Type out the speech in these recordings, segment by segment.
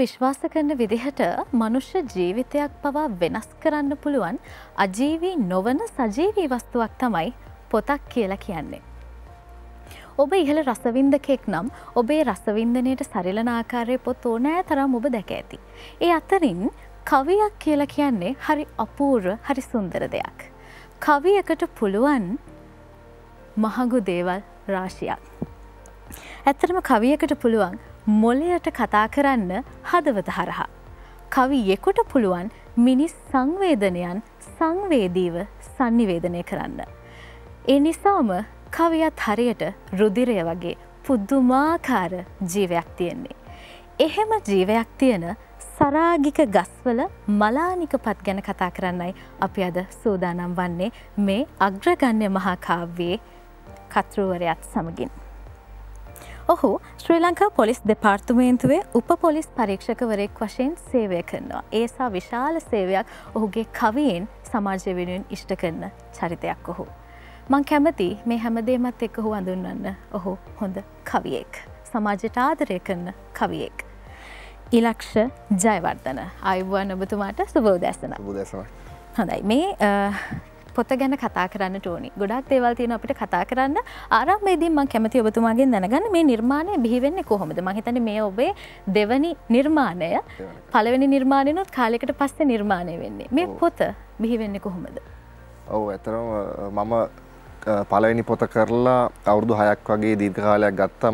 විශ්වාස කරන විදිහට මනුෂ්‍ය ජීවිතයක් පවා වෙනස් කරන්න පුළුවන් අජීවී නොවන සජීවී වස්තුවක් තමයි පොතක් කියලා කියන්නේ. ඔබ ඉහළ රසවින්දකෙක් නම් ඔබේ රසවින්දනයට සරිලන ආකාරයේ පොත් ඕනෑ තරම් ඔබ දැක ඇති. ඒ අතරින් කවියක් කියලා කියන්නේ හරි අපූර්ව, හරි සුන්දර දෙයක්. කවියකට පුළුවන් මහඟු දේවල් රාශියක්. ඇත්තටම කවියකට පුළුවන් මොළයට කතා කරන්න හදවත හරහා. කවියෙකුට පුළුවන් මිනිස් සංවේදනයන් සංවේදීව සංනිවේදනය කරන්න. ඒ නිසාම කවියත් හරියට රුධිරය වගේ පුදුමාකාර ජීවයක් තියෙන්නේ. එහෙම ජීවයක් තියෙන සරාගික ගස්වල මලානික පත් ගැන කතා කරන්නයි අපි අද සූදානම් වන්නේ මේ අග්‍රගණ්‍ය මහා කාව්‍යයේ කතෘවරයාත් සමගින්. ඔහු ශ්‍රී ලංකා පොලිස් දෙපාර්තමේන්තුවේ උප පොලිස් පරීක්ෂකවරයෙක් වශයෙන් සේවය කරනවා. ඒ සා විශාල සේවයක් ඔහුගේ කවියෙන් සමාජය වෙනුවෙන් ඉෂ්ට කරන චරිතයක් ඔහු. මං කැමති මේ හැමදේමත් එක්ක ඔහු හඳුන්වන්න ඔහු හොඳ කවියෙක්. සමාජයට ආදරය කරන කවියෙක්. ඉලක්ෂ ජයවර්ධන. ආයුබෝවන් ඔබතුමාට සුබ උදෑසන. සුබ උදෑසන. හොඳයි. මේ පොත ගැන කතා කරන්න ඕනි. ගොඩාක් දේවල් තියෙනවා අපිට කතා කරන්න. ආරම්භයේදී මම කැමති ඔබතුමාගෙන් දැනගන්න මේ නිර්මාණය බිහි වෙන්නේ කොහොමද? මම හිතන්නේ මේ ඔබේ දෙවනි නිර්මාණය. පළවෙනි නිර්මාණයනොත් කාලයකට පස්සේ නිර්මාණය වෙන්නේ. මේ පොත බිහි වෙන්නේ කොහොමද? ඔව් ඇත්තටම මම පළවෙනි පොත කරලා අවුරුදු 6ක් වගේ දීර්ඝ කාලයක් ගත්තා.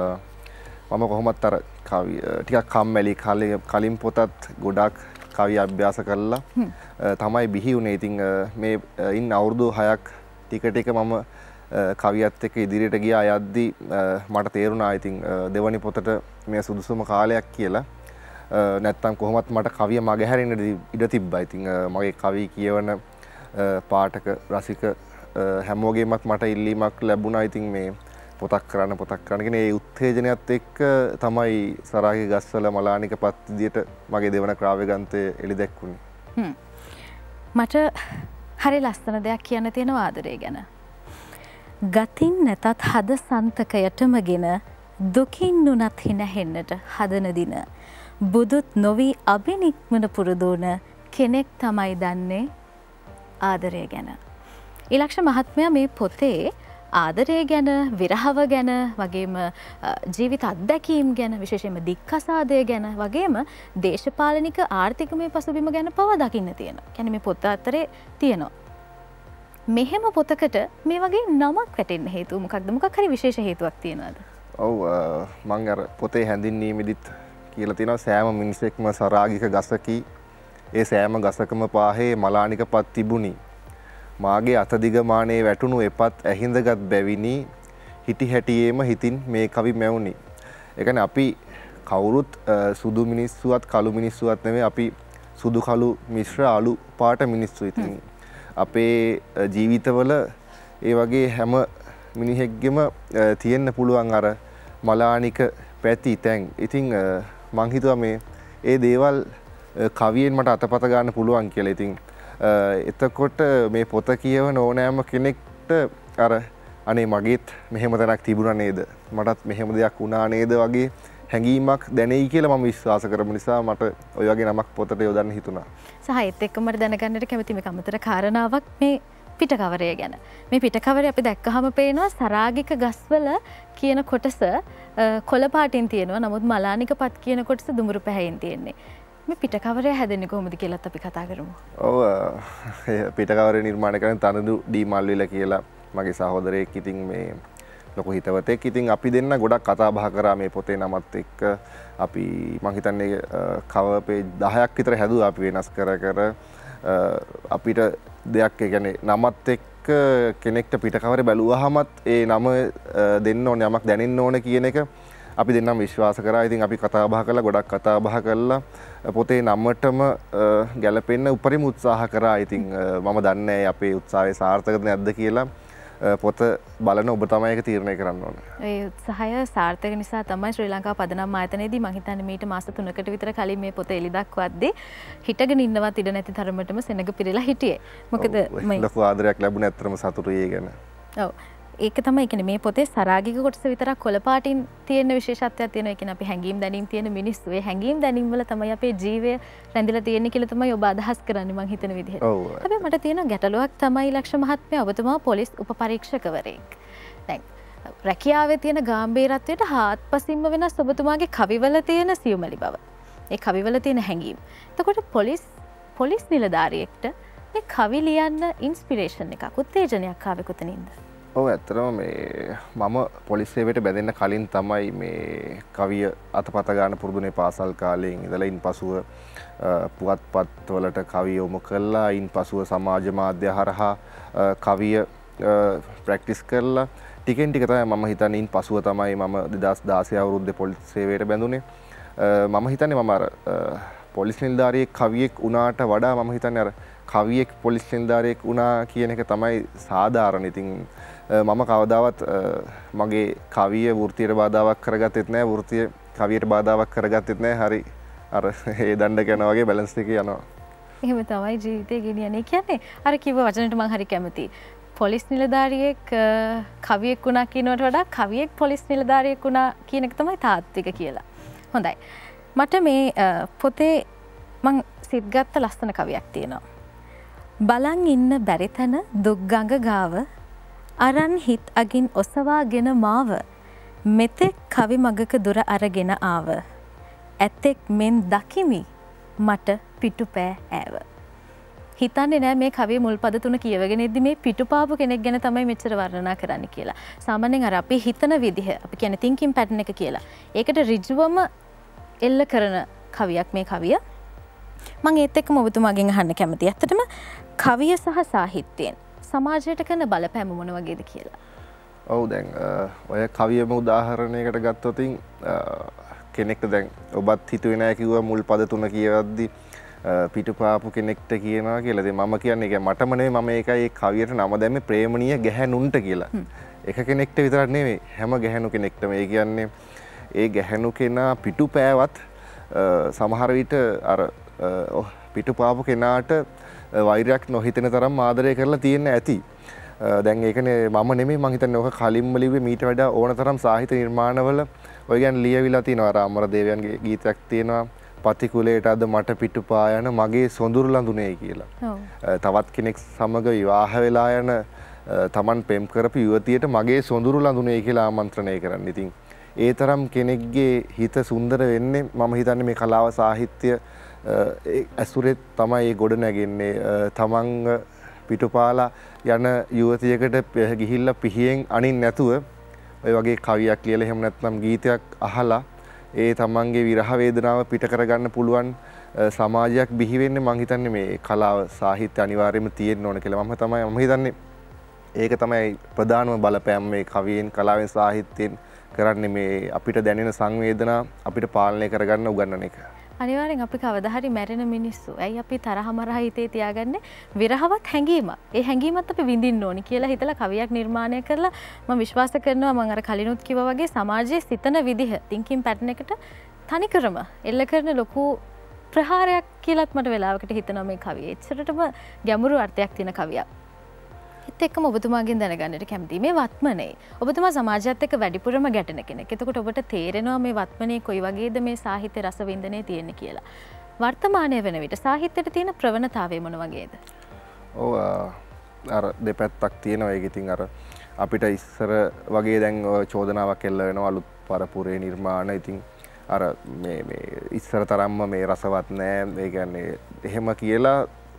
මම කොහොමත් අර කවි ටිකක් කම්මැලි කලින් පොතත් ගොඩක් කවි අභ්‍යාස කරලා තමයි බිහි වුණේ. ඉතින් මේ ඉන්න අවුරුදු 6ක් ටික මම කවියත් එක්ක ඉදිරියට ගියා. යද්දි මට තේරුණා ඉතින් දෙවනි පොතට මේ සුදුසුම කාලයක් කියලා. නැත්තම් කොහොමත් මට කවිය මගහැරෙන්න ඉඩ තිබ්බා. ඉතින් මගේ කවි කියවන පාඨක රසික හැමෝගෙමත් මට ඉල්ලීමක් ලැබුණා. ඉතින් මේ පොතක් කරන්න කියන ඒ උත්තේජනයත් එක්ක තමයි සරාගේ ගස්වල මලානික පත් විදියට මගේ දෙවන ක්‍රාව්‍ය ග්‍රන්ථය එළි දැක්වුණේ. මට හරි ලස්සන දෙයක් කියන්න තියෙනවා ආදරය ගැන. ගතින් නැතත් හද සන්තකයටමගෙන දුකින් නුනත් හිනහෙන්නට හදන දින බුදුත් නොවි අභිනික්මන පුරුදුන කෙනෙක් තමයි දන්නේ ආදරය ගැන. ඉලක්ෂ මහත්මයා මේ පොතේ ආදරය ගැන, විරහව ගැන, වගේම ජීවිත අත්දැකීම් ගැන, විශේෂයෙන්ම දික්කසාදය ගැන, වගේම දේශපාලනික ආර්ථිකමය පසුබිම ගැන පවා දකින්න තියෙනවා. කියන්නේ මේ පොත අතරේ තියෙනවා. මෙහෙම පොතකට මේ වගේ නමක් වැටෙන්න හේතුව මොකක්ද? මොකක් හරි විශේෂ හේතුවක් තියෙනවද? ඔව් මම අර පොතේ හැඳින්වීමෙදිත් කියලා තියෙනවා සෑම මිනිසෙක්ම සරාගික ගසකි. ඒ සෑම ගසකම පාහේ මලානික පත් තිබුණි. මාගේ අතදිගමානේ වැටුණු එපත් ඇහිඳගත් බැවිනි හිටි හැටියේම හිතින් මේ කවි මැවුනි. ඒ කියන්නේ අපි කවුරුත් සුදු මිනිස්සුවත් කළු මිනිස්සුවත් නෙමෙයි, අපි සුදු කළු මිශ්‍ර අලු පාට මිනිස්සු. ඉතින් අපේ ජීවිතවල ඒ වගේ හැම මිනිහෙක්ගෙම තියෙන්න පුළුවන් අර මලානික පැති තැන්. ඉතින් මං හිතුවා මේ ඒ දේවල් කවියෙන් මට අතපත ගන්න පුළුවන් කියලා. ඉතින් එතකොට මේ පොත කියවන ඕනෑම කෙනෙක්ට අර අනේ මගේත් මෙහෙම තැනක් තිබුණා නේද, මටත් මෙහෙම දෙයක් වුණා නේද වගේ හැඟීමක් දැනෙයි කියලා මම විශ්වාස කරපු නිසා මට ඔය වගේ නමක් පොතට යොදන්න හිතුණා. සහ ඒත් එක්කම මට දැනගන්නට කැමති මේ අමතර කාරණාවක් මේ පිටකවරය ගැන. මේ පිටකවරය අපි දැක්කහම පේනවා සරාගික ගස්වල කියන කොටස කොළ පාටින් තියෙනවා. නමුත් මලානික පත් කියන කොටස දුඹුරු පැහැයෙන් තියෙන්නේ. මේ පිටකවරය හැදෙන්නේ කොහොමද කියලාත් අපි කතා කරමු. ඔව් පිටකවරය නිර්මාණය කරන තනදු ඩී මල්විල කියලා මගේ සහෝදරයෙක්. ඉතින් මේ ලොකු හිතවතෙක්. ඉතින් අපි දෙන්න ගොඩක් කතා බහ කරා මේ පොතේ නමත් එක්ක. අපි මං හිතන්නේ කවර් පේජ් 10ක් විතර හැදුවා අපි වෙනස් කර අපිට දෙයක්. ඒ කියන්නේ නමත් එක්ක කෙනෙක්ට පිටකවරේ බැලුවාමත් ඒ නම දෙන්න ඕනේ, යමක් දැනෙන්න ඕනේ කියන එක අපි දෙන්නම විශ්වාස කරා. ඉතින් අපි කතා බහ කළා, ගොඩක් කතා බහ කළා. පොතේ නමටම ගැලපෙන්න උපරිම උත්සාහ කරා. ඉතින් මම දන්නේ නැහැ අපේ උත්සාහය සාර්ථකද නැද්ද කියලා. පොත බලන ඔබ තමයි ඒක තීරණය කරන්න ඕනේ. ඒ උත්සාහය සාර්ථක නිසා තමයි ශ්‍රී ලංකා පදනම් ආයතනයේදී මම හිතන්නේ මීට මාස 3කට විතර කලින් මේ පොත එළි දක්වද්දී හිටගෙන ඉන්නවත් ඉඩ නැති තරමටම සෙනඟ පිරিলা හිටියේ. මොකද මේ ලොකු ආදරයක් ලැබුණේ අත්‍තරම සතුටුයි ඒ ගැන. ඔව්. ඒක තමයි කියන්නේ මේ පොතේ සරාගික කොටස විතරක් කොළ පාටින් තියෙන විශේෂත්වයක් තියෙනවා. ඒ කියන්නේ අපි හැංගීම් දැනීම් තියෙන මිනිස්සු. ඒ හැංගීම් දැනීම් වල තමයි අපේ ජීවය රැඳිලා තියෙන්නේ කියලා තමයි ඔබ අදහස් කරන්නේ මං හිතන විදිහට. හැබැයි මට තියෙන ගැටලුවක් තමයි ලක්ෂ මහත්මයා ඔබතුමා පොලිස් උපපරීක්ෂකවරයෙක්. දැන් රැකියාවේ තියෙන ගැඹීරත්වයට හාත්පසින්ම වෙනස් ඔබතුමාගේ කවිවල තියෙන සියුමැලි බව. ඒ කවිවල තියෙන හැඟීම්. එතකොට පොලිස් නිලධාරියෙක්ට මේ කවි ලියන්න ඉන්ස්පිරේෂන් එකක් උත්තේජනයක් ආවේ කොතනින්ද? ඔව් ඇත්තටම මේ මම පොලිස් සේවයට බැඳෙන්න කලින් තමයි මේ කවිය අතපත ගන්න පුරුදුනේ පාසල් කාලයෙන් ඉඳලා ඉන්පසුව පුවත්පත් වලට කවිය යොමු කළා. ඉන්පසුව සමාජ මාධ්‍ය හරහා කවිය ප්‍රැක්ටිස් කරලා ටිකෙන් ටික තමයි මම හිතන්නේ ඉන්පසුව තමයි මම 2016 අවුරුද්දේ පොලිස් සේවයට බැඳුනේ. මම හිතන්නේ මම අර පොලිස් නිලධාරියෙක් කවියෙක් වුණාට වඩා මම හිතන්නේ අර කවියෙක් පොලිස් නිලධාරියෙක් වුණා කියන එක තමයි සාධාරණ. ඉතින් මම කවදාවත් මගේ කවිය වෘත්තියට බාධාවක් කරගත්තෙත් නැහැ. වෘත්තිය කවියට බාධාවක් කරගත්තෙත් නැහැ. හරි අර ඒ දණ්ඩක යනවා වගේ බැලන්ස් එකේ යනවා. එහෙම තමයි ජීවිතේ ගෙනියන්නේ. කියන්නේ අර කිව්ව වචනට මම හරි කැමතියි. පොලිස් නිලධාරියෙක් කවියෙක් වුණා කියනවට වඩා කවියෙක් පොලිස් නිලධාරියෙක් වුණා කියන එක තමයි තාත්වික කියලා. හොඳයි. මට මේ පොතේ මං සිත්ගත්ත ලස්සන කවියක් තියෙනවා. බලන් ඉන්න බැරි තැන දුක් ගඟ ගාව අරන් හිත් අගින් ඔසවාගෙන මාව මෙතෙක් කවි මගක දුර අරගෙන ආව ඇතෙක් මෙන් දකිමි මට පිටුපෑ ඈව. හිතන්නේ නෑ මේ කවිය මුල් පද තුන කියවගෙන ඉද්දි මේ පිටුපාපු කෙනෙක් ගැන තමයි මෙච්චර වර්ණනා කරන්න කියලා. සාමාන්‍යයෙන් අර අපි හිතන විදිහ අපි කියන්නේ thinking pattern එක කියලා. ඒකට ඍජුවම එල්ල කරන කවියක් මේ කවිය. මම ඒත් එක්කම ඔබතුමාගෙන් අහන්න කැමතියි. ඇත්තටම කවිය සහ සාහිත්‍යයෙන් සමාජයට කරන බලපෑම මොන වගේද කියලා. ඔව් දැන් ඔය කවියම උදාහරණයකට ගත්තොත් කෙනෙක්ට දැන් ඔබත් හිතුවේ නැහැ කිව්වා මුල් පද තුන කියවද්දි පිටුපාපු කෙනෙක්ට කියනවා කියලා. ඉතින් මම කියන්නේ මටම නෙවෙයි මම ඒකයි ඒ කවියට නම දැම්මේ ප්‍රේමණීය ගැහැණුන්ට කියලා. එක කෙනෙක්ට විතරක් නෙවෙයි හැම ගැහැණු කෙනෙක්ටම. ඒ කියන්නේ ඒ ගැහැණු කෙනා පිටුපෑවත් සමහර විට අර පිටුපාපු කෙනාට වෛරයක් නොහිතෙන තරම් ආදරය කරලා තියෙන්න ඇති. දැන් ඒකනේ මම නෙමෙයි මං හිතන්නේ ඔක කලින්ම ලිව්වේ මීට වඩා ඕන තරම් සාහිත්‍ය නිර්මාණවල ඔය කියන්නේ ලියවිලා තියෙනවා. අර අමරදේවයන්ගේ ගීතයක් තියෙනවා පතිකුලයට අද මට පිටුපා යන මගේ සොඳුරු ලඳුනේ කියලා. තවත් කෙනෙක් සමග විවාහ වෙලා යන Taman පෙම් කරපු යුවතියට මගේ සොඳුරු ලඳුනේ කියලා ආමන්ත්‍රණය කරන්න. ඉතින් ඒ තරම් කෙනෙක්ගේ හිත සුන්දර වෙන්නේ මම හිතන්නේ මේ කලාව සාහිත්‍ය ඇසුරේ තමයි ගොඩ නැගෙන්නේ. තමන් පිටුපාලා යන යුවතියකට ගිහිල්ලා පිහියෙන් අනින් නැතුව ඔය වගේ කවියක් ලියලා එහෙම නැත්නම් ගීතයක් අහලා ඒ තමන්ගේ විරහ වේදනාව පිට කරගන්න පුළුවන් සමාජයක් බිහි වෙන්නේ මම හිතන්නේ මේ කලාව සාහිත්‍ය අනිවාර්යයෙන්ම තියෙන්න ඕන කියලා. මම හිතන්නේ ඒක තමයි ප්‍රධානම බලපෑම මේ කවියෙන් කලාවෙන් සාහිත්‍යයෙන් කරන්නේ මේ අපිට දැනෙන සංවේදනා අපිට පාලනය කරගන්න උගන්වන එක. අනිවාර්යෙන් අපි කවදා හරි මැරෙන මිනිස්සු. ඇයි අපි තරහමරහ හිතේ තියාගන්නේ විරහවත් හැඟීමක්. ඒ හැඟීමත් අපි විඳින්න ඕනි කියලා හිතලා කවියක් නිර්මාණය කරලා මම විශ්වාස කරනවා මම අර කලිනුත් කිව්වා වගේ සමාජයේ සිතන විදිහ thinking pattern එකට තනිකරම එල්ල කරන ලොකු ප්‍රහාරයක් කියලාත් මට වෙලාවකට හිතෙනවා මේ කවිය. එච්චරටම ගැඹුරු අර්ථයක් තියෙන කවියක්. ඒත් එක්කම ඔබතුමාගෙන් දැනගන්නට කැමතියි මේ වත්මනේ. ඔබතුමා සමාජයත් එක්ක වැඩිපුරම ගැටෙන කෙනෙක්. එතකොට ඔබට තේරෙනවා මේ වත්මනේ කොයි වගේද මේ සාහිත්‍ය රසවින්දනයේ තියෙන්නේ කියලා. වර්තමානයේ වෙන විට සාහිත්‍යයට තියෙන ප්‍රවණතාවය මොන වගේද? ඔව් අර දෙපැත්තක් තියෙනවා. ඒක ඉතින් අර අපිට ඉස්සර වගේ දැන් චෝදනාවක් එල්ල වෙනවා අලුත් පරපුරේ නිර්මාණ. ඉතින් අර මේ ඉස්සර තරම්ම මේ රසවත් නෑ. ඒ කියන්නේ එහෙම කියලා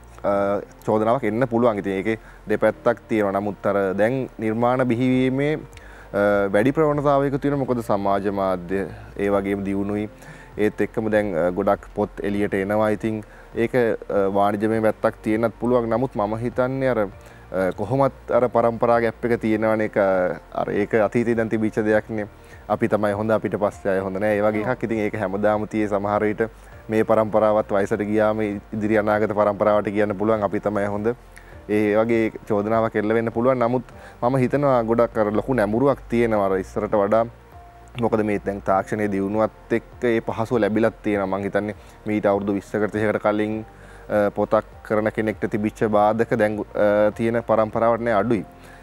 චෝදනාවක් එන්න පුළුවන්. ඉතින් ඒකේ දෙපැත්තක් තියෙනවා. නමුත් අර දැන් නිර්මාණ බිහිවීමේ වැඩි ප්‍රවණතාවයක තියෙනවා. මොකද සමාජ මාධ්‍ය ඒ වගේම දියුණුයි. ඒත් එක්කම දැන් ගොඩක් පොත් එළියට එනවා. ඉතින් ඒක වාණිජමය පැත්තක් තියෙන්නත් පුළුවන්. නමුත් මම හිතන්නේ අර කොහොමත් අර પરම්පරා ගැප් එක තියෙනවනේ. ඒක අතීතේ දැන් තිබිච්ච දෙයක්නේ. අපි තමයි හොඳ අපිට පස්සේ අය හොඳ නෑ. ඒ වගේ එකක්. ඉතින් ඒක හැමදාම තියේ සමහර විට මේ પરම්පරාවත් වයසට ගියාම ඉදිරි අනාගත પરම්පරාවට කියන්න පුළුවන් අපි තමයි හොඳ. ඒ වගේ චෝදනාවක් එල්ල වෙන්න පුළුවන්. නමුත් මම හිතනවා ගොඩක් අර ලොකු නැඹුරුවක් තියෙනවා අර ඉස්සරට වඩා. මොකද මේ දැන් තාක්ෂණයේ දියුණුවත් එක්ක ඒ පහසුව ලැබිලත් තියෙනවා. මම හිතන්නේ මීට අවුරුදු 20කට 30කට කලින් පොතක් කරන කෙනෙක්ට තිබිච්ච බාධක දැන් තියෙන પરම්පරාවට නේ අඩුයි.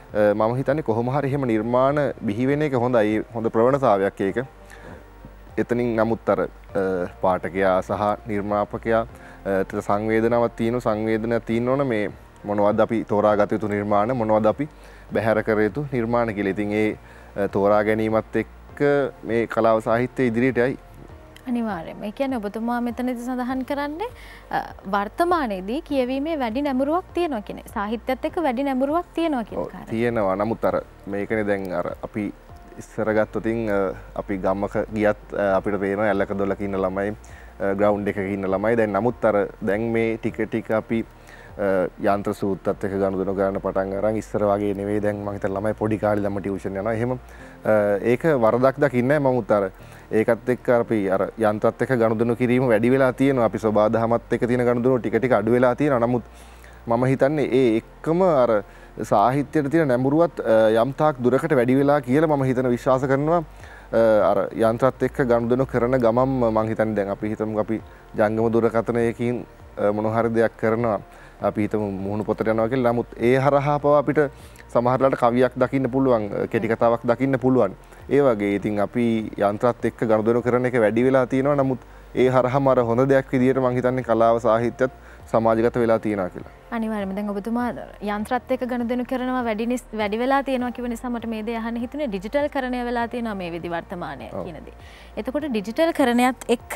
මම හිතන්නේ කොහොම හරි එහෙම නිර්මාණ බිහි වෙන එක හොඳයි. හොඳ ප්‍රවණතාවයක් ඒක. එතනින් නමුත් අර පාඨකයා සහ නිර්මාපකයා සංවේදනාවක් තියෙන සංවේදනයක් තියෙන්න ඕන මේ මොනවද අපි තෝරාගත යුතු නිර්මාණ මොනවද අපි බැහැර කර යුතු නිර්මාණ කියලා. ඉතින් ඒ තෝරා ගැනීමත් එක්ක මේ කලාව සාහිත්‍ය ඉදිරියට යයි. අනිවාර්යයෙන්ම. ඒ කියන්නේ ඔබතුමා මෙතනදී සඳහන් කරන්නේ වර්තමානයේදී කියවීමේ වැඩි නැඹුරුවක් තියෙනවා කියන්නේ. සාහිත්‍යයත් එක්ක වැඩි නැඹුරුවක් තියෙනවා කියන කාරණා. තියෙනවා. නමුත් අර මේකනේ දැන් අර අපි ඉස්සර ගත්තොතින් අපි ගමක ගියත් අපිට පේනවා ඇල්ලක දොලක ඉන්න ළමයි ග්‍රවුන්ඩ් එකක ඉන්න ළමයි. දැන් නමුත් අර දැන් මේ ටික අපි යන්ත්‍ර සූත්‍රත් එක්ක ගනුදෙනු කරන්න පටන් අරන් ඉස්සර වගේ නෙවෙයි. දැන් මම හිතන ළමයි පොඩි කාලේ ළම ටියුෂන් යනවා. එහෙම ඒක වරදක් දකින්නේ නැහැ. මමුත් අර ඒකත් එක්ක අපි අර යන්ත්‍රත් එක්ක ගනුදෙනු කිරීම වැඩි වෙලා තියෙනවා. අපි සබාදහමත් එක්ක තියෙන ගනුදෙනු ටික අඩු වෙලා තියෙනවා. නමුත් මම හිතන්නේ ඒ එක්කම අර සාහිත්‍යයට තියෙන නැඹුරුවත් යම් තාක් දුරකට වැඩි වෙලා කියලා මම හිතන විශ්වාස කරනවා. අර යන්ත්‍රත් එක්ක ගනුදෙනු කරන ගමම් මම හිතන්නේ දැන් අපි හිතමු අපි ජංගම දුරකථනයකින් මොන හරි දෙයක් කරනවා. අපි හිතමු මුහුණු පොතට යනවා කියලා. නමුත් ඒ හරහා පවා අපිට සමහරලාට කවියක් දකින්න පුළුවන්, කෙටි කතාවක් දකින්න පුළුවන්. ඒ වගේ ඉතින් අපි යන්ත්‍රත් එක්ක ගනුදෙනු කරන එක වැඩි වෙලා තියෙනවා. නමුත් ඒ හරහාම අර හොඳ දෙයක් විදියට මම හිතන්නේ කලාව සාහිත්‍යයත් සමාජගත වෙලා තියෙනවා කියලා. අනිවාර්යයෙන්ම. දැන් ඔබතුමා යන්ත්‍රත් එක්ක ගනුදෙනු කරනවා වැඩි වෙලා තියෙනවා කියව නිසා මට මේ දේ අහන්න හිතුනේ ඩිජිටල් කරණය වෙලා තියෙනවා මේ විදි වර්තමානයේ කියන දේ. එතකොට ඩිජිටල් කරණයත් එක්ක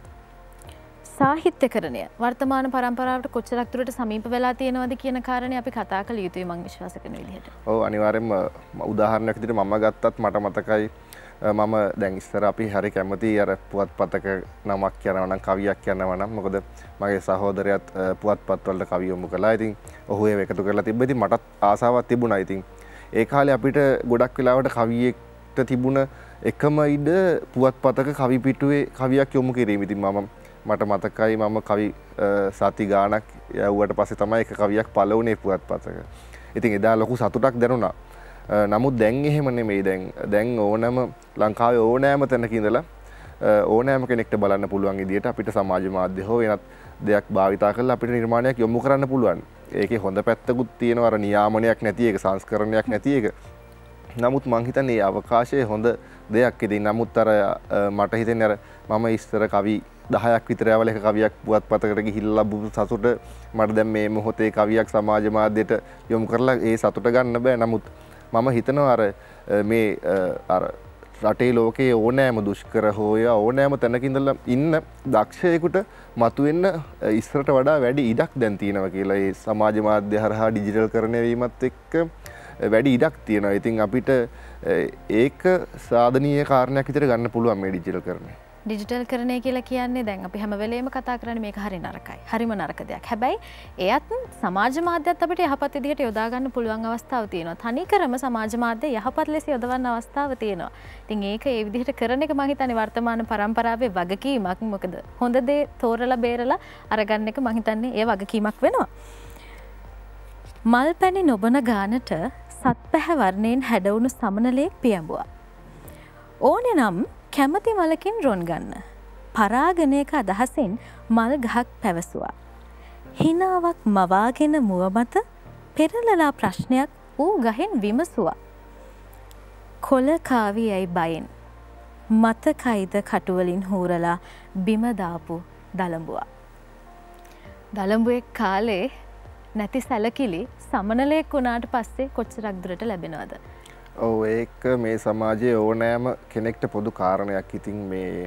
සාහිත්‍යකරණය වර්තමාන පරම්පරාවට කොච්චරක් දුරට සමීප වෙලා තියෙනවද කියන කාරණේ අපි කතා කළ යුතුයි මම විශ්වාස කරන විදිහට. ඔව් අනිවාර්යෙන්ම උදාහරණයක් විදිහට මම ගත්තත් මට මතකයි මම දැන් ඉස්සර අපි හරි කැමති අර පුවත්පතක නමක් කියනවා නම් කවියක් කියනවා නම් මොකද මගේ සහෝදරයාත් පුවත්පත් වලට කවි යොමු කළා. ඉතින් ඔහු ඒව එකතු කරලා තිබ්බ. ඉතින් මටත් ආසාවක් තිබුණා. ඉතින් ඒ කාලේ අපිට ගොඩක් වෙලාවට කවියෙක්ට තිබුණ එකම ඉඩ පුවත්පතක කවි පිටුවේ කවියක් යොමු කිරීම. ඉතින් මට මතකයි මම කවි සති ගානක් යවුවට පස්සේ තමයි එක කවියක් පළ වුණේ පුවත්පතක. ඉතින් එදා ලොකු සතුටක් දැනුණා. නමුත් දැන් එහෙම නෙමෙයි. දැන් ඕනෑම ලංකාවේ ඕනෑම තැනක ඉඳලා ඕනෑම කෙනෙක්ට බලන්න පුළුවන් විදියට අපිට සමාජ මාධ්‍ය හෝ වෙනත් දෙයක් භාවිතා කරලා අපිට නිර්මාණයක් යොමු කරන්න පුළුවන්. ඒකේ හොඳ පැත්තකුත් තියෙනවා. අර නියාමනයක් නැති එක, සංස්කරණයක් නැති එක. නමුත් මං හිතන්නේ මේ අවකාශයේ හොඳ දෙයක්. ඉතින් නමුත් අර මට හිතෙන්නේ අර මම ඉස්සර කවි 10ක් විතර යවල එක කවියක් පුවත්පතකට ගිහිල්ලා ලැබුණු සතුට මට දැන් මේ මොහොතේ කවියක් සමාජ මාධ්‍යයට යොමු කරලා ඒ සතුට ගන්න බෑ. නමුත් මම හිතනවා අර මේ අර රටේ ලෝකයේ ඕනෑම දුෂ්කර හෝය ඕනෑම තැනක ඉඳලා ඉන්න දක්ෂයෙකුට මතුවෙන්න ඉස්සරට වඩා වැඩි ඉඩක් දැන් තියෙනවා කියලා. ඒ සමාජ මාධ්‍ය හරහා ඩිජිටල් කරණය වීමත් එක්ක වැඩි ඉඩක් තියෙනවා. ඉතින් අපිට ඒක සාධනීය කාරණයක් විදිහට ගන්න පුළුවන් මේ ඩිජිටල් කරණය. ඩිජිටල් කරණය කියලා කියන්නේ දැන් අපි හැම වෙලේම කතා කරන්නේ මේක හරි නරකයි. හරිම නරක දෙයක්. හැබැයි එයත් සමාජ මාධ්‍යත් අපිට යහපත් විදිහට යොදා ගන්න පුළුවන් අවස්ථාවක් තියෙනවා. තනිකරම සමාජ මාධ්‍ය යහපත් ලෙස යොදවන්න අවස්ථාවක් තියෙනවා. ඉතින් ඒක ඒ විදිහට කරන එක මම හිතන්නේ වර්තමාන පරම්පරාවේ වගකීමක්. මොකද හොඳ දේ තෝරලා බේරලා අරගන්න එක මම හිතන්නේ ඒ වගකීමක් වෙනවා. මල් පැණි නොබන ගානට සත්පැහැ වර්ණයෙන් හැඩවුණු සමනලේ පියඹුවා. ඕනේ නම් කැමති මලකින් රොන් ගන්න. පරාගණයක අදහසින් මල් ගහක් පැවසුවා. හිනාවක් මවාගෙන මුව මත පෙරලලා ප්‍රශ්නයක් ඌ ගහෙන් විමසුවා. කොළ කාවි ඇයි බයෙන්. මතකයිද කටුවලින් හූරලා බිම දාපු දලඹුවා. දලඹුවෙක් කාලේ නැති සැලකිලි සමනලයක් වුණාට පස්සේ කොච්චරක් දුරට ලැබෙනවද? ඔව් ඒක මේ සමාජයේ ඕනෑම කෙනෙක්ට පොදු කාරණයක්. ඉතින්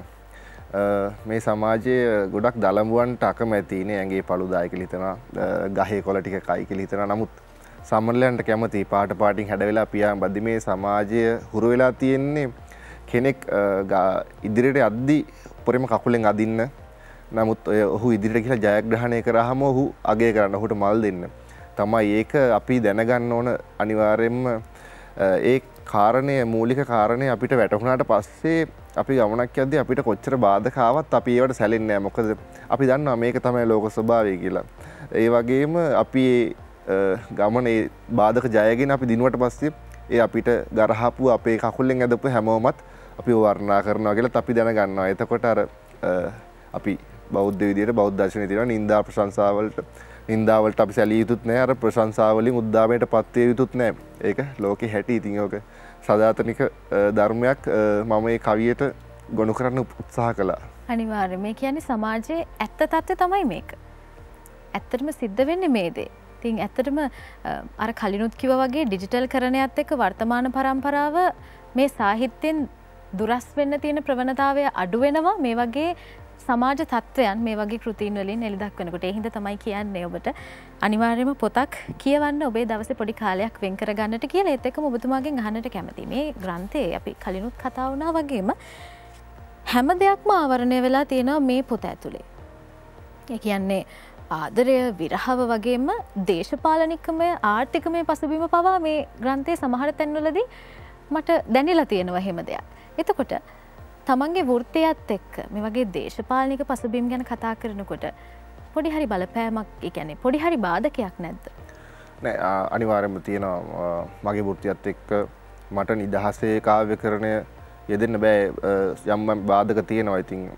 මේ සමාජයේ ගොඩක් දලඹුවන්ට අකමැතිනේ. ඇඟේ පළුදායි කියලා හිතනවා, ගහේ කොළ ටික කයි කියලා හිතනවා. නමුත් සමනලයන්ට කැමති පාටින් හැඩ වෙලා පියාඹ බදි මේ සමාජය හුරු වෙලා තියෙන්නේ කෙනෙක් ඉදිරියට යද්දි උඩරිම කකුලෙන් අදින්න. නමුත් ඔහු ඉදිරියට ගිහලා ජයග්‍රහණය කරාම ඔහු අගය කරන්න, ඔහුට මල් දෙන්න තමයි. ඒක අපි දැනගන්න ඕන අනිවාර්යයෙන්ම. ඒ කාරණය මූලික කාරණය අපිට වැටහුණාට පස්සේ අපි ගමනක් යද්දී අපිට කොච්චර බාධක ආවත් අපි ඒවට සැලෙන්නේ නැහැ. මොකද අපි දන්නවා මේක තමයි ලෝක ස්වභාවය කියලා. ඒ වගේම අපි ගමනේ බාධක ජයගෙන අපි දිනුවට පස්සේ ඒ අපිට ගරහපු අපේ කකුලෙන් ඇදපු හැමෝමත් අපි වර්ණනා කරනවා කියලාත් අපි දැනගන්නවා. එතකොට අර අපි බෞද්ධ විදියට බෞද්ධ දර්ශනයේ තියෙන නින්දා ප්‍රශංසා වලට නින්දාවලට අපි සැලිය යුතුත් නැහැ. අර ප්‍රශංසාවලින් උද්දාමයට පත් විය යුතුත් නැහැ. ඒක ලෝකේ හැටි. ඉතින් ඕක සදාතනික ධර්මයක් මම මේ කවියට ගොනු කරන්න උත්සාහ කළා. අනිවාර්යයෙන් මේ කියන්නේ සමාජයේ ඇත්ත තත්ත්වය තමයි මේක. ඇත්තටම සිද්ධ වෙන්නේ මේ දේ. ඉතින් ඇත්තටම අර කලිනුත් කිව්වා වගේ ඩිජිටල් කරණයත් එක්ක වර්තමාන පරම්පරාව මේ සාහිත්‍යයෙන් දුරස් වෙන්න තියෙන ප්‍රවණතාවය අඩු වෙනවා මේ වගේ සමාජ තත්ත්වයන් මේ වගේ කෘතීන් වලින් එළි දක්වනකොට. ඒ හින්දා තමයි කියන්නේ ඔබට අනිවාර්යයෙන්ම පොතක් කියවන්න ඔබේ දවසේ පොඩි කාලයක් වෙන් කර ගන්නට කියලා. ඒත් එක්කම ඔබතුමාගෙන් අහන්නට කැමතියි. මේ ග්‍රන්ථයේ අපි කලිනුත් කතා වුණා වගේම හැම දෙයක්ම ආවරණය වෙලා තියෙනවා මේ පොත ඇතුලේ. ඒ කියන්නේ ආදරය විරහව වගේම දේශපාලනිකමය ආර්ථිකමය පසුබිම පවා මේ ග්‍රන්ථයේ සමහර තැන්වලදී මට දැනෙලා තියෙනවා හැම දෙයක්. එතකොට තමන්ගේ වෘත්තියත් එක්ක මේ වගේ දේශපාලනික පසුබිම් ගැන කතා කරනකොට පොඩි හරි බලපෑමක්, ඒ කියන්නේ පොඩි හරි බාධකයක් නැද්ද? නෑ, අනිවාර්යයෙන්ම තියෙනවා. මගේ වෘත්තියත් එක්ක මට නිදහසේ කාව්‍යකරණය යෙදෙන්න බෑ. යම් බාධක තියෙනවා. ඉතින්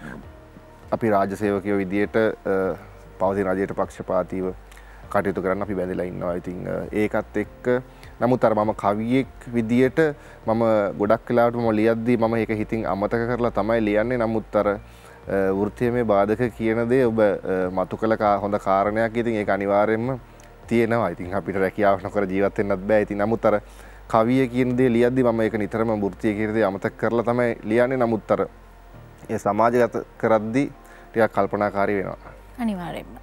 අපි රාජ්‍ය සේවකයෝ විදියට පවතින රජයට පක්ෂපාතීව කටයුතු කරන්න අපි බැඳලා ඉන්නවා. ඉතින් ඒකත් එක්ක නමුත් අර මම කවියෙක් විදියට මම ගොඩක් වෙලාවට මම ලියද්දී මම ඒක හිතින් අමතක කරලා තමයි ලියන්නේ. නමුත් අර වෘත්තීයමේ බාධක කියන දේ ඔබ මතු කළ හොඳ කාරණයක්. ඉතින් ඒක අනිවාර්යයෙන්ම තියෙනවා. ඉතින් අපිට රැකියාවක් නොකර ජීවත් වෙන්නත් බෑ. ඉතින් නමුත් අර කවිය කියන දේ ලියද්දී මම ඒක නිතරම වෘත්තීය කියන දේ අමතක කරලා තමයි ලියන්නේ. නමුත් අර ඒ සමාජගත කරද්දී ටිකක් කල්පනාකාරී වෙනවා. අනිවාර්යයෙන්ම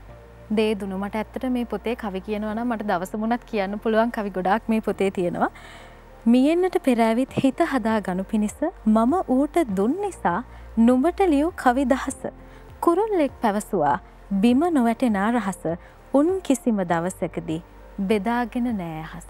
දේ දුනු මට ඇත්තට මේ පොතේ කවි කියනවා නම් මට දවස මුණත් කියන්න පුළුවන් කවි ගොඩාක් මේ පොතේ තියෙනවා. මියෙන්නට පෙර ඇවිත් හිත හදා ගනු පිණිස මම ඌට දුන් නිසා නුඹට ලියූ කවි දහස කුරුල්ලෙක් පැවසුවා බිම නොවැටෙන රහස උන් කිසිම දවසකදී බෙදාගෙන නෑ අහස.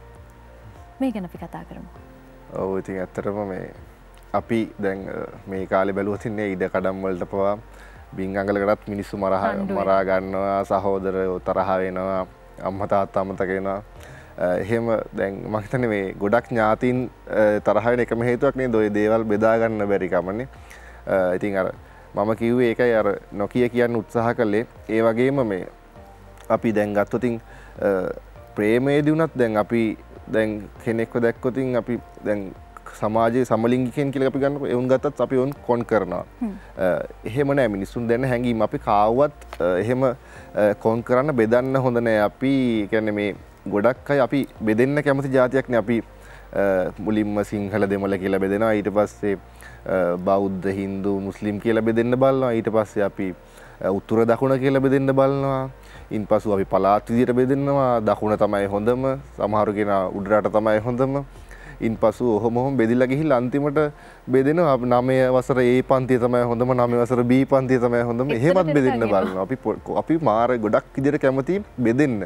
මේ ගැන අපි කතා කරමු. ඔව්, ඉතින් ඇත්තටම මේ අපි දැන් මේ කාලේ බැලුවොත් ඉන්නේ ඉඩ කඩම් වලට පවා බින් අඟලකටත් මිනිස්සු මරා ගන්නවා, සහෝදරයෝ තරහ වෙනවා, අම්මා තාත්තා අමතක වෙනවා. එහෙම දැන් මම හිතන්නේ මේ ගොඩක් ඥාතීන් තරහ වෙන එකම හේතුවක් නේද ඔය දේවල් බෙදා ගන්න බැරි කමනේ. ඉතින් අර මම කිව්වේ ඒකයි අර නොකිය කියන්න උත්සාහ කළේ. ඒ වගේම මේ අපි දැන් ගත්තොත් ප්‍රේමයේදී උනත් දැන් අපි දැන් කෙනෙක්ව දැක්කොත් අපි දැන් සමාජයේ සමලිංගිකයන් කියලා අපි ගන්නකො එවුන් ගත්තත් අපි වුන් කොන් කරනවා. එහෙම නෑ, මිනිස්සුන් දෙන්න හැංගීම අපි කාවවත් එහෙම කොන් කරන්න බෙදන්න හොඳ නෑ. අපි කියන්නේ මේ ගොඩක් අය අපි බෙදෙන්න කැමති જાතියක් නේ. අපි මුලින්ම සිංහල දෙමළ කියලා බෙදෙනවා. ඊට පස්සේ බෞද්ධ හින්දු මුස්ලිම් කියලා බෙදෙන්න බලනවා. ඊට පස්සේ අපි උතුර දකුණ කියලා බෙදෙන්න බලනවා. ඉන්පසු අපි පළාත් විදියට බෙදෙනවා. දකුණ තමයි හොඳම, සමහරු කියනවා උඩරට තමයි හොඳම. ඉන්පසු ඔහොම බෙදිලා ගිහිල්ලා අන්තිමට බෙදෙනවා 9 වසර A පන්තිය තමයි හොඳම, 9 වසර B පන්තිය තමයි හොඳම. එහෙමත් බෙදෙන්න බලනවා. අපි මාර ගොඩක් විදියට කැමති බෙදෙන්න.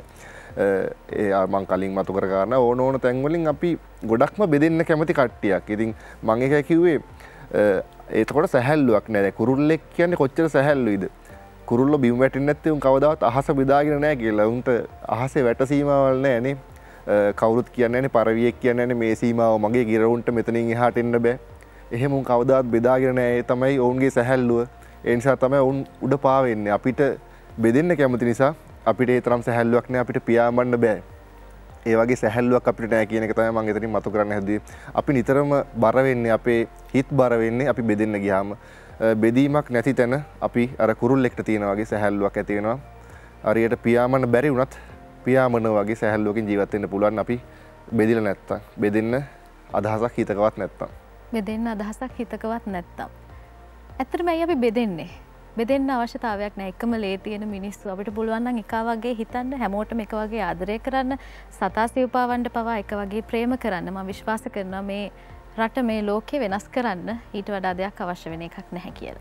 මං කලින් මතු කර ගන්න ඕන තැන් වලින් අපි ගොඩක්ම බෙදෙන්න කැමති කට්ටියක්. ඉතින් මං එකයි කිව්වේ ඒකට සැහැල්ලුවක් නෑ. කුරුල්ලෙක් කියන්නේ කොච්චර සැහැල්ලුයිද? කුරුල්ලෝ බිම් වැටෙන්නේ නැත්නම් උන් කවදාවත් අහස බෙදාගෙන නෑ කියලා. උන්ට අහසේ වැට සීමාවල් නෑ නේ. කවුරුත් කියන්නේ නැහැ, පරවියෙක් කියන්නේ නැහැ මේ සීමාව මගේ ගිරවුන්ට මෙතනින් එහාට එන්න බෑ. එහෙම උන් කවදාවත් බෙදාගෙන නැහැ. ඒ තමයි ඔවුන්ගේ සැහැල්ලුව. ඒ නිසා තමයි ඔවුන් උඩ පාවෙන්නේ. අපිට බෙදෙන්න කැමති නිසා අපිට ඒ තරම් සැහැල්ලුවක් නැහැ. අපිට පියාඹන්න බෑ. ඒ වගේ සැහැල්ලුවක් අපිට නැහැ කියන එක තමයි මම එතනින් මතු කරන්න හැදුවේ. අපි නිතරම බර වෙන්නේ, අපේ හිත බර වෙන්නේ අපි බෙදෙන්න ගියාම. බෙදීමක් නැති තැන අපි අර කුරුල්ලෙක්ට තියෙන වගේ සැහැල්ලුවක් ඇති වෙනවා. හරියට පියාඹන්න බැරි වුණත් පියාඹන වගේ සැහැල්ලුවකින් ජීවත් වෙන්න පුළුවන් අපි බෙදිලා නැත්තම්. බෙදෙන්න අදහසක් හිතකවත් නැත්තම්. බෙදෙන්න අදහසක් හිතකවත් නැත්තම්. ඇත්තටම ඇයි අපි බෙදෙන්නේ? බෙදෙන්න අවශ්‍යතාවයක් නැහැ. එකම ලේ තියෙන මිනිස්සු අපිට පුළුවන් නම් එක වගේ හිතන්න, හැමෝටම එක වගේ ආදරය කරන්න, සතා සිව්පාවන්ට පවා එක වගේ ප්‍රේම කරන්න. මම විශ්වාස කරනවා මේ රට, මේ ලෝකේ වෙනස් කරන්න ඊට වඩා දෙයක් අවශ්‍ය වෙන එකක් නැහැ කියලා.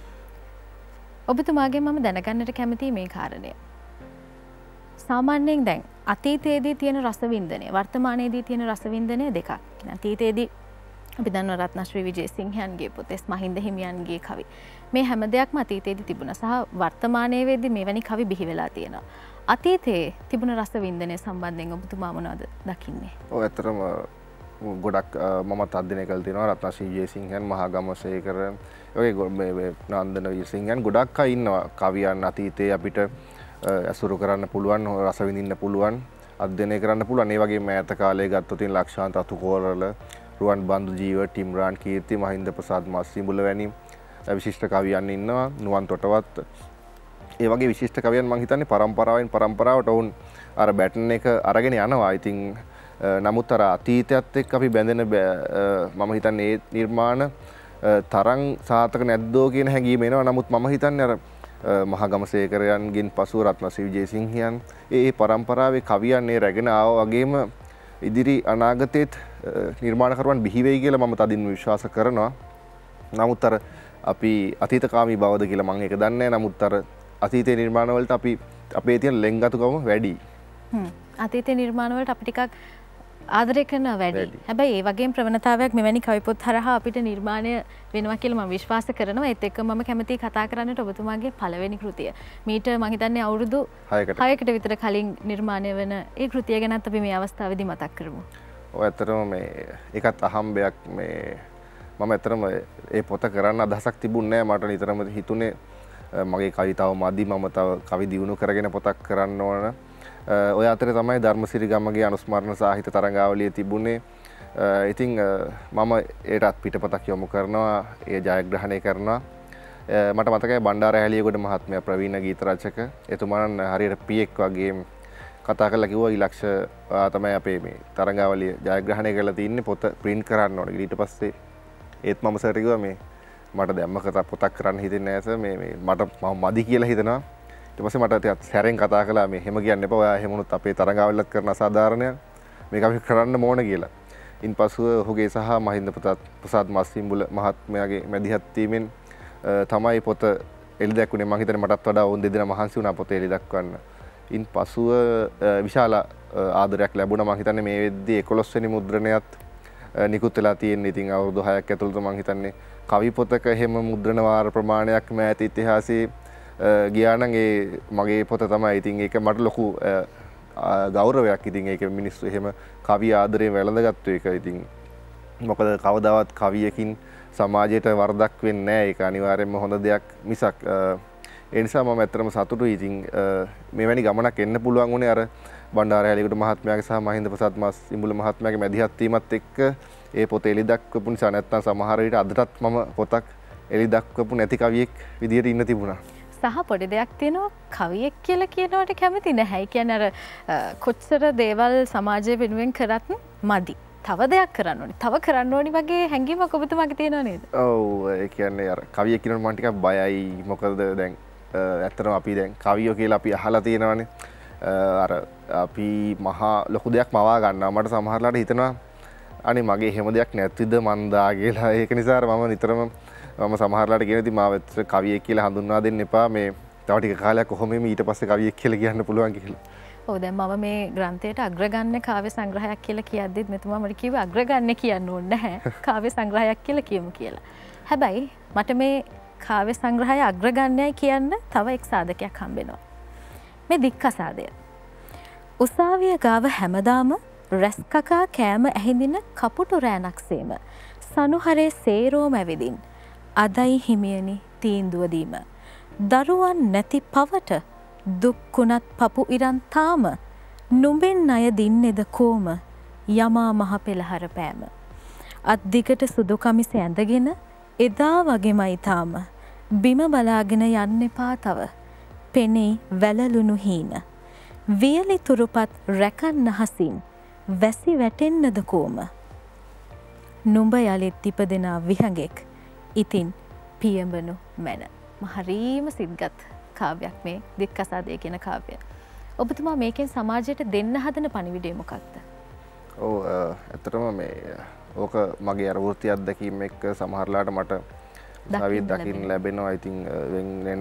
ඔබතුමාගෙන් මම දැනගන්නට කැමතියි මේ කාරණය. සාමාන්‍යයෙන් දැන් අතීතයේදී තියෙන රසවින්දනය, වර්තමානයේදී තියෙන රසවින්දනය දෙකක්. අතීතයේදී අපි දන්නවා රත්නශ්‍රී විජේසිංහයන්ගේ පොතේ මහින්ද හිමියන්ගේ කවි. මේ හැම දෙයක්ම අතීතයේදී තිබුණා සහ වර්තමානයේ වෙද්දී මෙවැනි කවි බිහි වෙලා තියෙනවා. අතීතයේ තිබුණ රසවින්දනය සම්බන්ධයෙන් ඔබතුමා මොනවද දකින්නේ? ඔව්, ඇත්තටම ගොඩක් මමත් අධ්‍යයනය කළා තියෙනවා. රත්නශ්‍රී විජේසිංහයන්, මහාගමසේකර, ඔය මේ නන්දන විජේසිංහයන් ගොඩක් අය ඉන්නවා. කවියන් අතීතයේ අපිට ඇසුරු කරන්න පුළුවන්, රස විඳින්න පුළුවන්, අධ්‍යයනය කරන්න පුළුවන්. ඒ වගේම ඈත කාලේ ගත්තොත් ලක්ෂාන්ත අතුකෝරල, රුවන් බන්දු ජීව, ටිම්රාන් කීර්ති, මහින්ද ප්‍රසාද් මස්සිඹුල වැනි විශිෂ්ට කවියන් ඉන්නවා. නුවන් තොටවත්. ඒ වගේ විශිෂ්ට කවියන් මම හිතන්නේ පරම්පරාවෙන් පරම්පරාවට වුන් අර බැටන් එක අරගෙන යනවා. ඉතින් නමුත් අර අතීතයත් එක්ක අපි බැඳෙන මම හිතන්නේ ඒ නිර්මාණ තරම් සාර්ථක නැද්දෝ කියන හැඟීම එනවා. නමුත් මම හිතන්නේ අර මහගමසේකරයන්ගෙන් පසු රත්නශ්‍රී විජේසිංහයන් ඒ පරම්පරාවේ කවියන් ඒ රැගෙන ආවා වගේම ඉදිරි අනාගතයේත් නිර්මාණකරුවන් බිහි වෙයි කියලා මම තදින්ම විශ්වාස කරනවා. නමුත් අර අපි අතීතකාමී බවද කියලා මම ඒක දන්නේ නැහැ. නමුත් අර අතීතයේ නිර්මාණ වලට අපි අපේ තියෙන ලෙන්ගතුකම වැඩි. අතීතයේ නිර්මාණ වලට අපි ටිකක් ආදරය කරන වැඩි. හැබැයි ඒ වගේම ප්‍රවණතාවයක් මෙවැනි කවි පොත් හරහා අපිට නිර්මාණය වෙනවා කියලා මම විශ්වාස කරනවා. ඒත් එක්ක මම කැමතියි කතා කරන්නට ඔබතුමාගේ පළවෙනි කෘතිය. මීට මම හිතන්නේ අවුරුදු 6කට විතර කලින් නිර්මාණය වෙන ඒ කෘතිය ගැනත් අපි මේ අවස්ථාවේදී මතක් කරමු. ඔය ඇත්තටම මේ ඒකත් අහම්බයක්. මේ මම ඇත්තටම ඒ පොත කරන්න අදහසක් තිබුණේ නැහැ. මට නිතරම හිතුනේ මගේ කවිතාව මදි, මම තව කවි දියුණු කරගෙන පොතක් කරන්න ඕන. ඔය අතරේ තමයි ධර්මසිරි ගමගේ අනුස්මරණ සාහිත්‍ය තරංගාවලිය තිබුණේ. ඉතින් මම ඒටත් පිටපතක් යොමු කරනවා, ඒ ජයග්‍රහණය කරනවා. මට මතකයි බණ්ඩාර හැලියගොඩ මහත්මයා ප්‍රවීණ ගීත රචක එතුමාන් හරියට පියෙක් වගේ කතා කරලා කිව්වා ඉලක්ෂ තමයි අපේ මේ තරංගාවලිය ජයග්‍රහණය කරලා තින්නේ, පොත ප්‍රින්ට් කරන්න ඕනේ. ඊට පස්සේ ඒත් මම සර්ට කිව්වා මේ මට දැම්ම පොතක් කරන්න හිතෙන්නේ නැහැ සර්, මේ මට මදි කියලා හිතනවා. ඊට පස්සේ මට ටිකක් සැරෙන් කතා කළා මේ එහෙම කියන්න එපා, ඔයා එහෙම වුණොත් අපේ තරංගාවලියත් කරන අසාධාරණයක්, මේක අපි කරන්න ඕන කියලා. ඉන්පසුව ඔහුගේ සහ මහින්ද ප්‍රසාද් මස්සිඹුල මහත්මයාගේ මැදිහත් වීමෙන් තමයි පොත එළි දැක්ුණේ. මම හිතන්නේ මටත් වඩා වුන් දෙදෙනා මහන්සි වුණා පොත එළි දක්වන්න. ඉන්පසුව විශාල ආදරයක් ලැබුණා. මම හිතන්නේ මේ වෙද්දී 11 වෙනි මුද්‍රණයත් නිකුත් වෙලා තියෙන්නේ. ඉතින් අවුරුදු 6ක් ඇතුළත මම හිතන්නේ කවි පොතක එහෙම මුද්‍රණ වාර ප්‍රමාණයක් මෑත ඉතිහාසයේ ගියා නම් ඒ මගේ පොත තමයි. ඉතින් ඒක මට ලොකු ගෞරවයක්. ඉතින් ඒක මිනිස්සු එහෙම කවි ආදරයෙන් වැළඳගත්තු එක. ඉතින් මොකද කවදාවත් කවියකින් සමාජයට වරදක් වෙන්නේ නැහැ. ඒක අනිවාර්යයෙන්ම හොඳ දෙයක් මිසක්. ඒ නිසා මම ඇත්තටම සතුටුයි. ඉතින් මෙවැනි ගමනක් එන්න පුළුවන් උනේ අර බණ්ඩාර හැලියගොඩ මහත්මයාගේ සහ මහින්ද ප්‍රසාද් මස්සිඹුල මහත්මයාගේ මැදිහත් වීමත් එක්ක ඒ පොත එළි දක්වපු නිසා. නැත්නම් සමහර විට අදටත් මම පොතක් එළි දක්වපු නැති කවියෙක් විදියට ඉන්න තිබුණා. සහ පොඩි දෙයක් තියෙනවා, කවියෙක් කියලා කියනවට කැමති නැහැ. ඒ කියන්නේ අර කොච්චර දේවල් සමාජය වෙනුවෙන් කරත් මදි. තව දෙයක් කරන්න ඕනේ. තව කරන්න ඕනි වගේ හැඟීමක් ඔබතුමාගේ තියෙනව නේද? ඔව්, ඒ කියන්නේ අර කවියෙක් කියනකොට මම ටිකක් බයයි. මොකද දැන් ඇත්තටම අපි දැන් කවියෝ කියලා අපි අහලා තියෙනවානේ. අර අපි මහා ලොකු දෙයක් මවා ගන්නවා. මට සමහරලාට හිතෙනවා අනේ මගේ එහෙම දෙයක් නැතිද මන්දා කියලා. ඒක නිසා මම නිතරම මම සමහරලාට කියන ඉතින් මාව කවියෙක් කියලා හඳුන්වා දෙන්න එපා. මේ තව ටික කාලයක් කොහොම ඊට පස්සේ කවියෙක් කියලා කියන්න පුළුවන් කියලා. ඔව්, දැන් මම මේ ග්‍රන්ථයට අග්‍රගණ්‍ය කාව්‍ය සංග්‍රහයක් කියලා කියද්දිත් මෙතුමා මට කිව්වා අග්‍රගණ්‍ය කියන්න ඕනේ නැහැ. කාව්‍ය සංග්‍රහයක් කියලා කියමු කියලා. හැබැයි මට මේ කාව්‍ය සංග්‍රහය අග්‍රගණ්‍යයි කියන්න තව එක් සාධකයක් හම්බෙනවා. මේ දික්කසාදය. උසාවිය ගාව හැමදාම රැස් කකා කෑම ඇහිඳින කපුටු රෑනක්සේම සනුහරේ සේරෝම ඇවිදින් අදයි හිමියනි තීන්දුව දීම. දරුවන් නැති පවට දුක්කුණත් පපු ඉරන් තාම නුඹෙන් අය දින්නේද කෝම යමා මහ පෙළහර පෑම. අත් දිගට සුදු කමිස ඇඳගෙන එදා වගේමයි තාම බිම බලාගෙන යන්න එපා තව පෙනේ වැලලුණු හීන. වියලි තුරුපත් රැකන්න හසින් වැසි වැටෙන්නද කෝම. නුඹ යලිත් ඉපදෙනා විහඟෙක් ඉතින් පියඹනු මැන. හරීම සිද්ගත් කාව්‍යයක් මේ දික්කසාදය කියන කාව්‍ය. ඔබතුමා මේකෙන් සමාජයට දෙන්න හදන පණිවිඩය මොකක්ද? ඔව්, ඇත්තටම මේ ඕක මගේ අර වෘත්ති අත්දැකීම් එක්ක සමහරලාට මට උසාවියේ දකින්න ලැබෙනවා. ඉතින් වෙන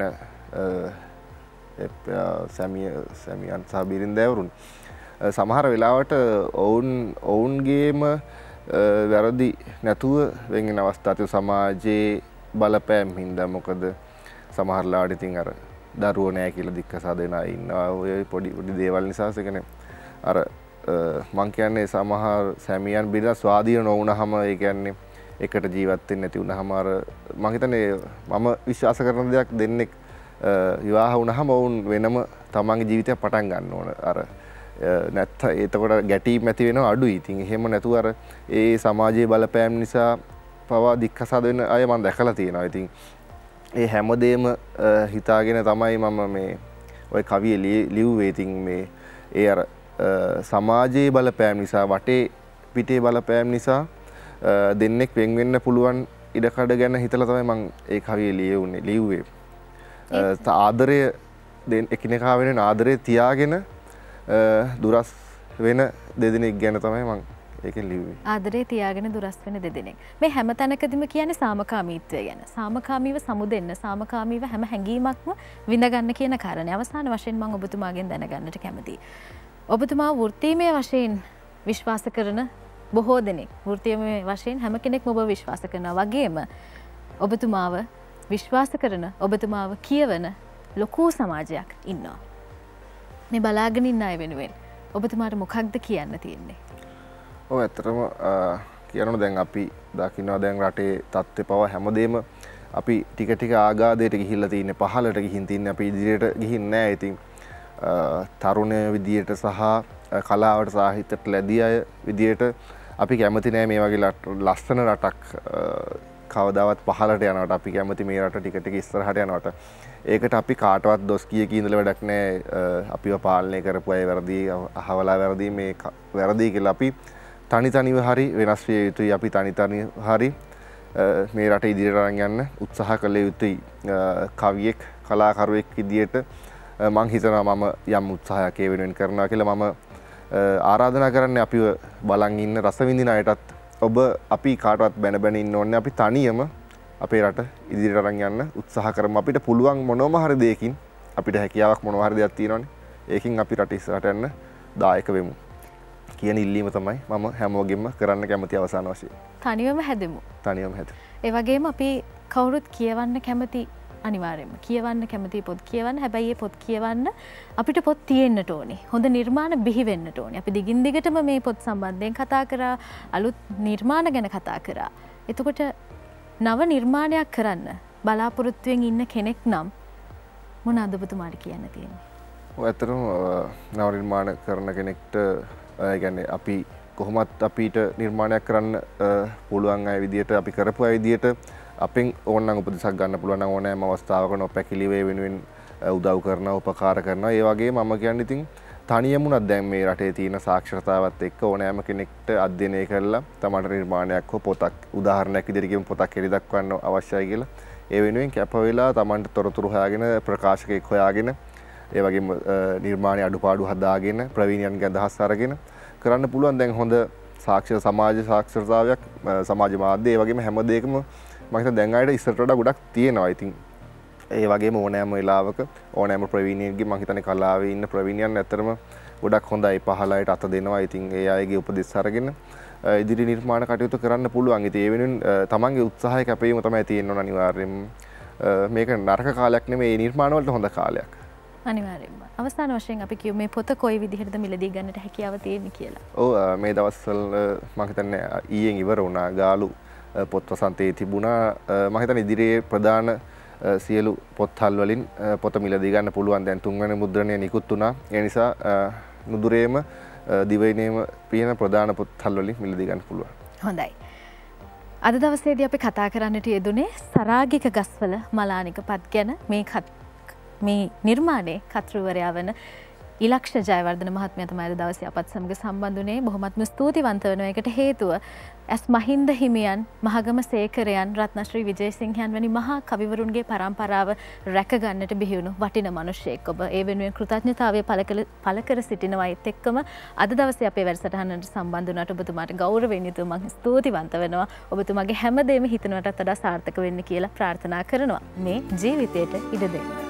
සැමියන් සහ බිරින්දෑවරුන් සමහර වෙලාවට ඔවුන්ගේම වැරදි නැතුව වෙන අවස්ථා තියෙන සමාජයේ බලපෑම් හින්දා. මොකද සමහරලාට ඉතින් අර දරුවෝ නැහැ කියලා දික්කසා දෙන අය ඉන්නවා. ඔය පොඩි දේවල් නිසා ඒකනේ අර මං කියන්නේ සමහර සැමියන් බිරිඳ ස්වාධීන නොවුනහම, ඒ කියන්නේ එකට ජීවත් වෙන්නේ නැති වුනහම අර මං හිතන්නේ මම විශ්වාස කරන දෙයක් දෙන්නෙක් විවාහ වුණාම වුන් වෙනම තමන්ගේ ජීවිතය පටන් ගන්න ඕන. අර නැත්නම් එතකොට ගැටීම් ඇති වෙනවා අඩුයි. ඉතින් එහෙම නැතුව අර ඒ සමාජයේ බලපෑම් නිසා පවා දික්කසාද වෙන අය මම දැකලා තියෙනවා. ඉතින් ඒ හැමදේම හිතාගෙන තමයි මම මේ ওই කවිය ලිව්වේ. ඉතින් මේ ඒ අර සමාජයේ බලපෑම් නිසා වටේ පිටේ බලපෑම් නිසා දෙන්නෙක් වෙන් වෙන්න පුළුවන් ඉඩකඩ ගැන හිතලා තමයි මම ඒ කවිය ලියුවේ. ආදරය එකිනෙකා වෙන ආදරය තියාගෙන දුරස් වෙන දෙදෙනෙක් ගැන තමයි මම ඒකෙන් ලිව්වේ. ආදරේ තියාගෙන දුරස් වෙන දෙදෙනෙක්. මේ හැම තැනකදීම කියන්නේ සාමකාමීත්වය ගැන. සාමකාමීව සමුදෙන්න, සාමකාමීව හැම හැඟීමක්ම විඳ ගන්න කියන කාරණේ. අවසාන වශයෙන් මම ඔබතුමාගෙන් දැනගන්නට කැමතියි. ඔබතුමා වෘත්තීමය වශයෙන් විශ්වාස කරන බොහෝ දෙනෙක්, වෘත්තීමය වශයෙන් හැම කෙනෙක්ම ඔබ විශ්වාස කරනවා වගේම ඔබතුමාව විශ්වාස කරන, ඔබතුමාව කියවන ලොකු සමාජයක් ඉන්නවා. මේ බලාගෙන ඉන්න අය වෙනුවෙන් ඔබතුමාට මොකක්ද කියන්න තියෙන්නේ? ඔව් ඇත්තටම කියනවා දැන් අපි දකින්නවා දැන් රටේ තත්ත්වය පව හැමදේම අපි ටික ටික ආගාදයට ගිහිල්ලා තින්නේ, පහළට ගිහින් තින්නේ, අපි ඉදිරියට ගිහින් නැහැ. ඉතින් තරුණ විදියට සහ කලාවට සාහිත්‍යයට ලැබී අය විදියට අපි කැමති නැහැ මේ වගේ ලස්සන රටක් කවදාවත් පහළට යනවට. අපි කැමති මේ රට ටික ටික ඉස්සරහට යනවට. ඒකට අපි කාටවත් දොස් කිය ඉඳලා වැඩක් නැහැ. අපිව පාලනය කරපු අය වැරදි, අහවලා වැරදි, මේ වැරදි කියලා අපි තනිව හරි වෙනස් විය යුතුයි. අපි තනිව හරි මේ රට ඉදිරියට අරන් යන්න උත්සාහ කළ යුතුයි. කවියෙක්, කලාකරුවෙක් විදියට මං හිතනවා මම යම් උත්සාහයක් ඒ වෙනුවෙන් කරනවා කියලා. මම ආරාධනා කරන්නේ අපිව බලන් ඉන්න රස විඳින අයටත් ඔබ අපි කාටවත් බැන බැන ඉන්න ඕනේ. අපි තනියම අපේ රට ඉදිරියට අරන් යන්න උත්සාහ කරමු. අපිට පුළුවන් මොනම හරි දෙයකින්, අපිට හැකියාවක් මොනම හරි දෙයක් තියෙනවනේ. ඒකින් අපි රට ඉස්සරහට යන්න දායක වෙමු කියන ඉල්ලීම තමයි මම හැමෝගෙම කරන්න කැමති අවසාන වශයෙන්. තනියම හැදෙමු. තනියම හැදෙමු. ඒ වගේම අපි කවුරුත් කියවන්න කැමති, අනිවාර්යයෙන්ම කියවන්න කැමති පොත් කියවන්න. හැබැයි මේ පොත් කියවන්න අපිට පොත් තියෙන්නට ඕනේ. හොඳ නිර්මාණ බිහි වෙන්නට ඕනේ. අපි දිගින් දිගටම මේ පොත් සම්බන්ධයෙන් කතා කරා, අලුත් නිර්මාණ ගැන කතා කරා. එතකොට නව නිර්මාණයක් කරන්න බලාපොරොත්තුවෙන් ඉන්න කෙනෙක් නම් මොනවද ඔබතුමාට කියන්න තියෙන්නේ? ඔය ඇත්තටම නව නිර්මාණ කරන කෙනෙක්ට කියන්නේ අපි කොහොමත් අපිට නිර්මාණයක් කරන්න පුළුවන් අය විදියට, අපි කරපු අය විදියට අපෙන් ඕනනම් උපදෙසක් ගන්න පුළුවන් නම් ඕනෑම අවස්ථාවක නොපැකිලි වේ වෙනුවෙන් උදව් කරනවා, උපකාර කරනවා. ඒ වගේම මම කියන්නේ ඉතින් තනියමුණක් දැන් මේ රටේ තියෙන සාක්ෂරතාවත් එක්ක ඕනෑම කෙනෙක්ට අධ්‍යයනය කරලා තමන්ට නිර්මාණයක් හෝ පොතක්, උදාහරණයක් විදිහට කියමු පොතක් එළි දක්වන්න අවශ්‍යයි කියලා. ඒ වෙනුවෙන් කැප වෙලා තමන්ට තොරතුරු හොයාගෙන, ප්‍රකාශකයෙක් හොයාගෙන, ඒ වගේම නිර්මාණයේ අඩුපාඩු හදාගෙන, ප්‍රවීණයන්ගේ අදහස් අරගෙන කරන්න පුළුවන් දැන් හොඳ සාක්ෂර සමාජ සාක්ෂරතාවයක්, සමාජ මාධ්‍ය, ඒ වගේම හැම දෙයකම මම හිතන දැන් ආයෙත් ඉස්සරට වඩා ගොඩක් තියෙනවා. ඉතින් ඒ වගේම ඕනෑම වෙලාවක ඕනෑම ප්‍රවීණයෙක්ගේ මම හිතන්නේ කලාවේ ඉන්න ප්‍රවීණයන් ඇත්තටම ගොඩක් හොඳයි, පහළට අත දෙනවා. ඉතින් ඒ අයගේ උපදෙස් අරගෙන ඉදිරි නිර්මාණ කටයුතු කරන්න පුළුවන්. ඉතින් ඒ වෙනුවෙන් තමන්ගේ උත්සාහය කැපවීම තමයි තියෙන්න ඕන අනිවාර්යයෙන්ම. මේක නරක කාලයක් නෙමෙයි, මේ නිර්මාණ වලට හොඳ කාලයක්. අනිවාර්යයෙන්ම. අවසාන වශයෙන් අපි කියමු මේ පොත කොයි විදිහටද මිලදී ගන්නට හැකියාව තියෙන්නේ කියලා. ඔව් මේ දවස්වල මම හිතන්නේ ඊයෙන් ඉවර වුණා. ගාලු පොත් වසන්තයේ තිබුණා. මම හිතන්නේ ඉදිරියේ ප්‍රධාන සියලු පොත්හල් වලින් පොත මිලදී ගන්න පුළුවන්. දැන් තුන්වෙනි මුද්‍රණය නිකුත් වුණා. ඒ නිසා නුදුරේම දිවයිනේම පියන ප්‍රධාන පොත්හල් වලින් මිලදී ගන්න පුළුවන්. හොඳයි. අද දවසේදී අපි කතා කරන්නට යෙදුනේ සරාගික ගස්වල මලානික පත් ගැන. මේ නිර්මාණයේ කර්තෘවරයා වන ඉලක්ෂ ජයවර්ධන මහත්මයා තමයි අද දවසේ අපත් සමග සම්බන්ධ වුණේ. බොහොමත්ම ස්තුතිවන්ත වෙනවා. ඒකට හේතුව ඇස් මහින්ද හිමියන්, මහගම සේකරයන්, රත්නශ්‍රී විජේසිංහයන් වැනි මහා කවිවරුන්ගේ පරම්පරාව රැක ගන්නට බිහි වුණු වටින මිනිසෙක් ඔබ. ඒ වෙනුවෙන් කෘතඥතාවය පළ කර සිටිනවා. ඒත් එක්කම අද දවසේ අපේ වැඩසටහනට සම්බන්ධ වුණාට ඔබතුමාට ගෞරවයෙන් යුතුව මම ස්තුතිවන්ත වෙනවා. ඔබතුමාගේ හැමදේම හිතනටත් වඩා සාර්ථක වෙන්න කියලා ප්‍රාර්ථනා කරනවා. මේ ජීවිතයට ඉඩ දෙන්න.